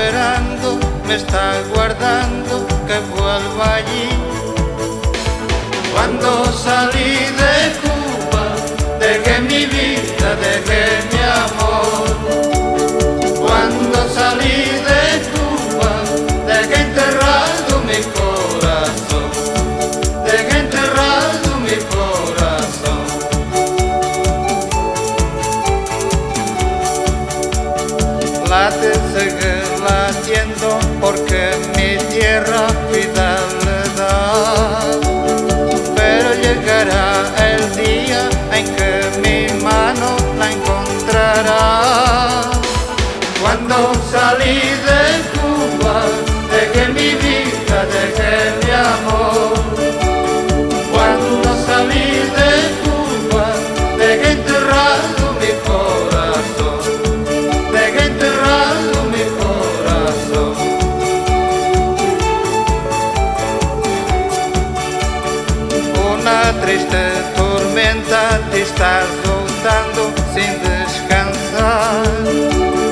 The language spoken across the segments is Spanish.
esperando, me está guardando que vuelva allí. Cuando salí de Cuba, dejé mi vida, dejé mi amor. Cuando salí de Cuba, dejé enterrado mi corazón, dejé enterrado mi corazón. Late, sigue latiendo, porque mi tierra vida le da. Pero llegará el día en que mi mano la encontrará. Cuando salí de Cuba, dejé mi vida, dejé mi amor. Cuando salí de Cuba, dejé enterrado mi corazón, dejé enterrado mi corazón. Una triste tormenta te está azotando sin descansar,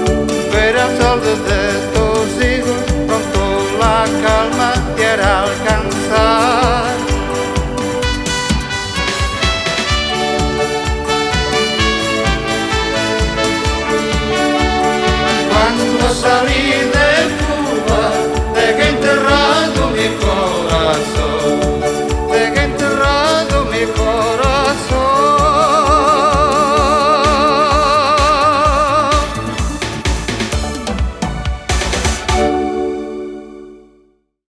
pero el sol de tus hijos pronto la calma te hará alcanzar.